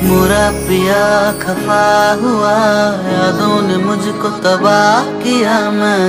मोरा पिया खफा हुआ, यादों ने मुझको तबाह किया। मैं